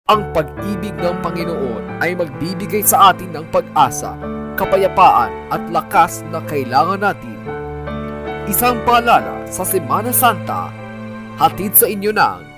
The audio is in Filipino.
Ang pag-ibig ng Panginoon ay magbibigay sa atin ng pag-asa, kapayapaan at lakas na kailangan natin. Isang paalala sa Semana Santa, hatid sa inyo ng